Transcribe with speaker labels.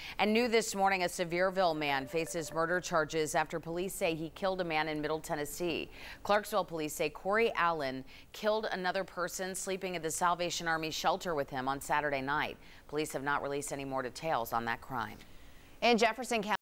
Speaker 1: And new this morning, a Sevierville man faces murder charges after police say he killed a man in Middle Tennessee. Clarksville Police say Corey Allen killed another person sleeping at the Salvation Army shelter with him on Saturday night. Police have not released any more details on that crime.
Speaker 2: In Jefferson County.